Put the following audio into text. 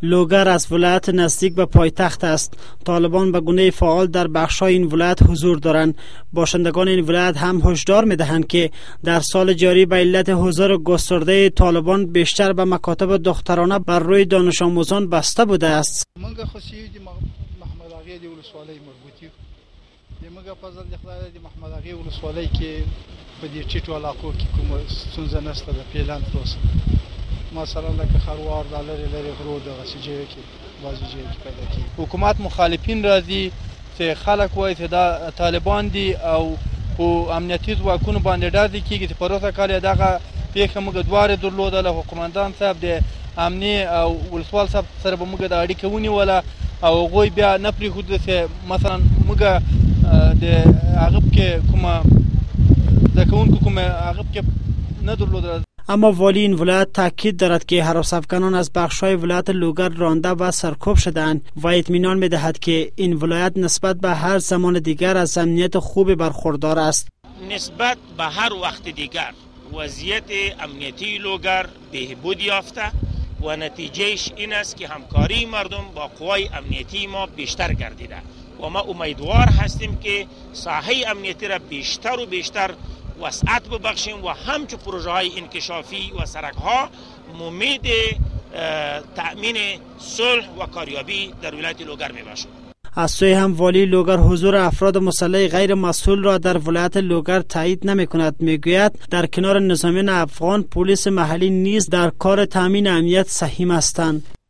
لوگر از ولایت نزدیک به پایتخت است. طالبان به گونه فعال در بخش‌های این ولایت حضور دارند. باشندگان این ولایت هم هشدار می‌دهند که در سال جاری به علت حضور گسترده طالبان بیشتر به مکاتب دخترانه بر روی دانش آموزان بسته بوده است. منګه خصي د محمد اغا د ولسوالۍ مربوطي د منګه په ځل د خدای د محمد اغا ولسوالۍ کې په دې ټیټو علاقو کې کوم ستونزه نشته د پیلان پروسه مثلا لکه خروار د لری غرو د غسیجې کې بازی کې پیدا کی حکومت مخالفین راځي چې خلک وایي چې دا طالبان دي او په امنیتي ځواکونو باندې ډاډ کیږي چې پروسه کال دغه پیښه موږ دواره درلوده له حکومتدان صاحب د امنی او ولسوال صاحب سره به موږ د اړیکه ونیوله او هغوی بیا نه پرېښوده چې مثلا موږ د هغه کې کومه زده کوونکو کومه هغه کې نه درلوده. اما والی این ولایت تاکید دارد که هراس افکنان از بخش‌های ولایت لوگر رانده و سرکوب شدند و اطمینان می‌دهد که این ولایت نسبت به هر زمان دیگر از امنیت خوب برخوردار است. نسبت به هر وقت دیگر وضعیت امنیتی لوگر بهبود یافته و نتیجهش این است که همکاری مردم با قوای امنیتی ما بیشتر گردیده و ما امیدوار هستیم که ساحه امنیتی را بیشتر و بیشتر وسعت ببخشیم و همچون پروژه های انکشافی و سرک ها امید تأمین صلح و کاریابی در ولایت لوگر می باشد. از سوی هم والی لوگر حضور افراد مسلح غیر مسئول را در ولایت لوگر تایید نمی کند. می گوید در کنار نظامیان افغان پلیس محلی نیز در کار تامین امنیت سهیم هستند.